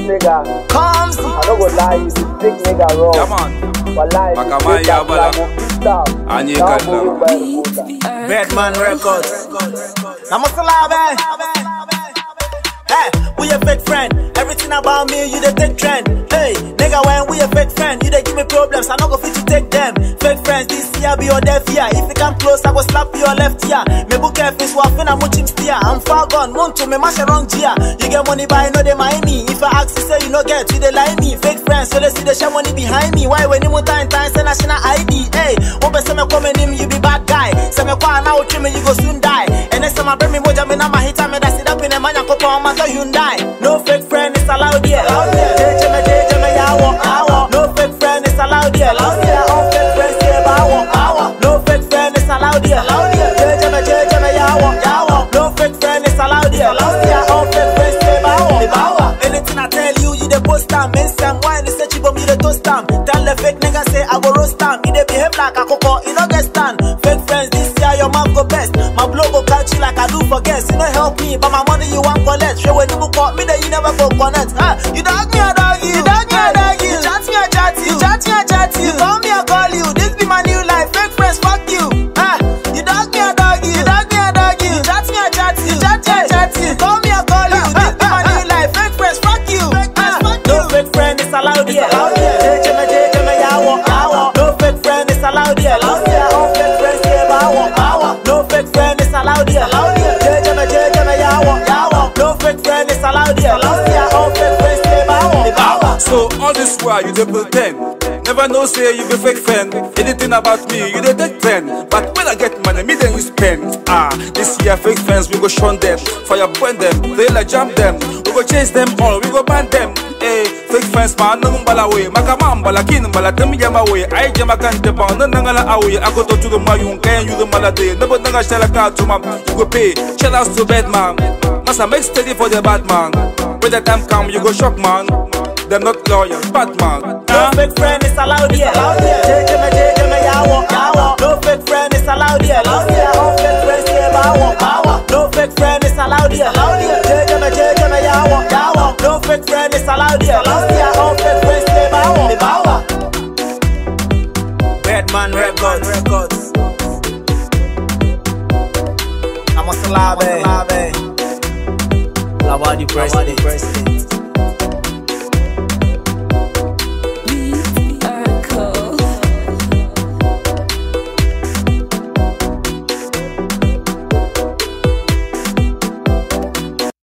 nigga. Comes. I don't go lie, you see big nigga wrong. Yeah, man. Wallahi, Makamai ya bala. Anye kalla. Batman Records. Namaste, hey, we a fake friend. Everything about me, you the take trend. Hey, nigga, when we a fake friend, you they give me problems. I not go fit to take them. Fake friends, this year be your death year. If you come close, I go slap your left ear. Me book a face, waffin, I'm watching steer. I'm far gone, want to me mash a wrong gear. You get money, but I know they mind me. If I ask you, say you no get, you they lie me. Fake friends, so they see they share money behind me. Why when you more time, say national ID? Hey, one person me come in, you be bad guy. Say me kwa now, me you go soon die. And next time I bring me moja, me na my hit, me that sit up in a man, couple on my Hyundai. No fake friend is allowed here. JJ me yawo. No fake friend is allowed here. All fake friends here bawo. No fake friend is allowed here. JJ me yawo. No fake friend is allowed here. All fake friends here bawo. Anything I tell you, you the post time. Men some wine is such bomb, you the toast time. Tell the fake nigga say I go roast time. He dey behave like a coco, you no get stand. Fake friends this year your mouth go best. My blow go catch you like I do for guests. You no help me, but my money you want collect. Show when you call me, then you never go connect. You dog me, I dog you. You dog me, I dog you. You chat me, I chat you. You chat me, I chat you. You call me, I call you. This be my new life. Fake friends, fuck you. You dog me, I dog you. You dog me, I dog you. You chat me, I chat you. You chat me, I chat you. You call me, I call you. This be my new life. Fake friends, fuck you. No fake friend is allowed here. JJ me yawo. No fake friend is allowed here. All fake friends here bawo. No fake friend is allowed here. JJ me yawo. No fake friend is allowed here. All fake friends here bawo. So all this while you dey pretend. Never know say you be fake friend. Anything about me, you dey take friend. But when I get money, me then you spend. This year fake friends, we go shun them. Fire burn them, they like jump them. We go chase them all, we go ban them. Hey, fake friends, man, no mbala way. Makamambala, kinambala, tell me yama way. I jama kante pa, no nangala away. I go to the mayung, can you the malade? No but nanga shella car to mam. You go pay. Shout out to Batman. Massa make steady for the bad man. When the time come, you go shock man. They're not loyal, Batman. No fake friend is allowed here. JJ me yawo. No fake friend is allowed here. All fake friends here bawo. No fake friend is allowed here. JJ me yawo. No fake friend is allowed here. All fake friends here bawo. Batman Records. Namaste, Lavadi President.